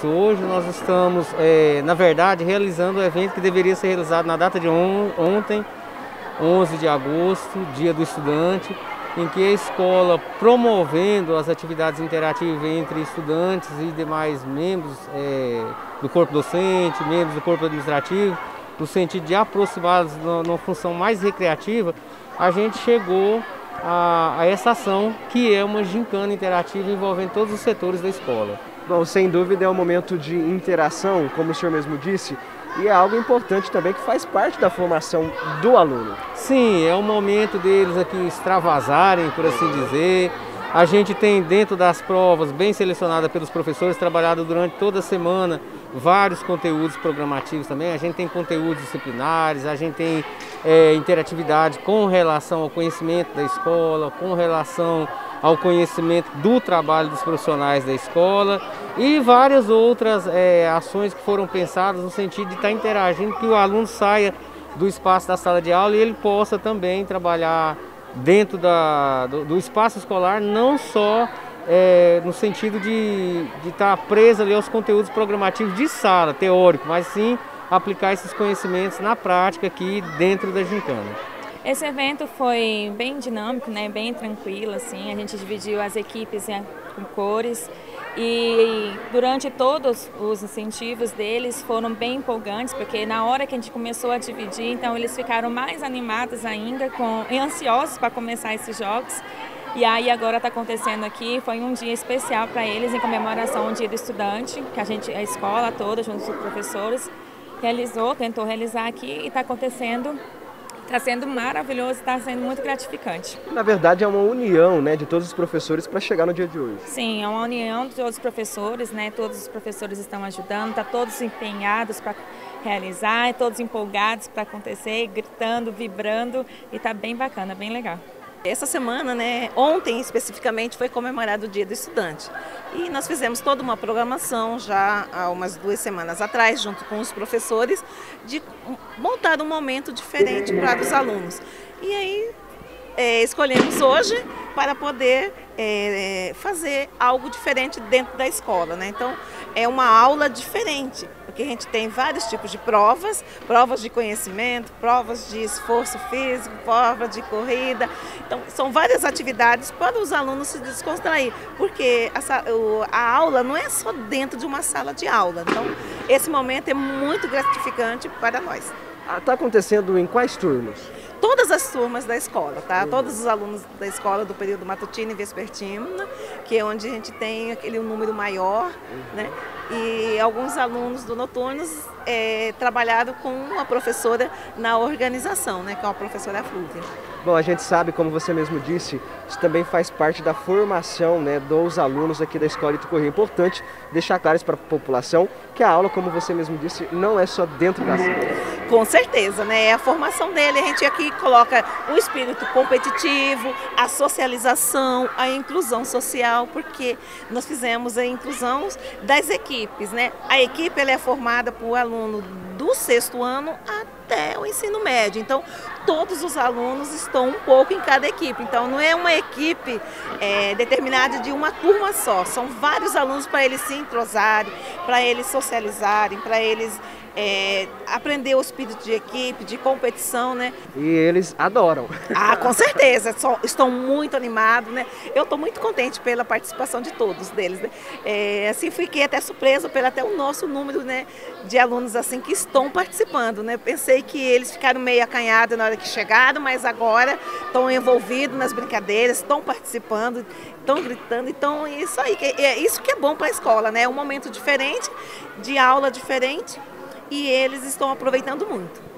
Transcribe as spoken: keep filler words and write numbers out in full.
isso. Hoje nós estamos, é, na verdade, realizando o evento que deveria ser realizado na data de on ontem, onze de agosto, Dia do Estudante, em que a escola, promovendo as atividades interativas entre estudantes e demais membros é, do corpo docente, membros do corpo administrativo, no sentido de aproximá-los numa função mais recreativa, a gente chegou a, a essa ação, que é uma gincana interativa envolvendo todos os setores da escola. Bom, sem dúvida é um momento de interação, como o senhor mesmo disse, e é algo importante também que faz parte da formação do aluno. Sim, é um momento deles aqui extravasarem, por assim dizer. A gente tem dentro das provas, bem selecionada pelos professores, trabalhado durante toda a semana vários conteúdos programativos também. A gente tem conteúdos disciplinares, a gente tem é, interatividade com relação ao conhecimento da escola, com relação ao conhecimento do trabalho dos profissionais da escola e várias outras é, ações que foram pensadas no sentido de estar interagindo, que o aluno saia do espaço da sala de aula e ele possa também trabalhar dentro da, do, do espaço escolar, não só é, no sentido de, de estar preso ali aos conteúdos programativos de sala, teórico, mas sim aplicar esses conhecimentos na prática aqui dentro da gincana. Esse evento foi bem dinâmico, né, bem tranquilo, assim. A gente dividiu as equipes em, com cores e durante todos os incentivos deles foram bem empolgantes, porque na hora que a gente começou a dividir, então eles ficaram mais animados ainda com, e ansiosos para começar esses jogos. E aí agora está acontecendo aqui, foi um dia especial para eles em comemoração ao Dia do Estudante, que a gente, a escola toda, junto com os professores, realizou, tentou realizar aqui e está acontecendo. Está sendo maravilhoso, está sendo muito gratificante. Na verdade é uma união, né, de todos os professores para chegar no dia de hoje. Sim, é uma união de todos os professores, né? Todos os professores estão ajudando, tá todos empenhados para realizar, todos empolgados para acontecer, gritando, vibrando e está bem bacana, bem legal. Essa semana, né, ontem especificamente, foi comemorado o Dia do Estudante. E nós fizemos toda uma programação já há umas duas semanas atrás, junto com os professores, de montar um momento diferente para os alunos. E aí é, escolhemos hoje para poder é, fazer algo diferente dentro da escola, né? Então é uma aula diferente, porque a gente tem vários tipos de provas, provas de conhecimento, provas de esforço físico, provas de corrida. Então são várias atividades para os alunos se descontrair, porque a, a aula não é só dentro de uma sala de aula. Então esse momento é muito gratificante para nós. Está acontecendo em quais turmas? Todas as turmas da escola, tá? Uhum. Todos os alunos da escola do período matutino e vespertino, que é onde a gente tem aquele número maior, uhum, né? E alguns alunos do noturnos é, trabalharam com uma professora na organização, né? Que é a professora Flúvia. Bom, a gente sabe, como você mesmo disse, isso também faz parte da formação, né, dos alunos aqui da Escola Itucorreia. É importante deixar claro para a população que a aula, como você mesmo disse, não é só dentro da sala. Com certeza, né? É a formação dele. A gente aqui coloca o espírito competitivo, a socialização, a inclusão social, porque nós fizemos a inclusão das equipes, né? A equipe ela é formada por aluno do sexto ano até o ensino médio. Então, todos os alunos estão um pouco em cada equipe. Então, não é uma equipe é, determinada de uma turma só. São vários alunos para eles se entrosarem, para eles socializarem, para eles é, aprender o espírito de equipe, de competição, né? E eles adoram. Ah, com certeza. Estão muito animados, né? Eu estou muito contente pela participação de todos deles, né? É, assim, fiquei até surpresa pelo até o nosso número, né, de alunos assim que estão participando, né? Pensei que eles ficaram meio acanhados na hora que chegaram, mas agora estão envolvidos nas brincadeiras, estão participando, estão gritando. Então, isso aí, é isso que é bom para a escola, né? É um momento diferente, de aula diferente, e eles estão aproveitando muito.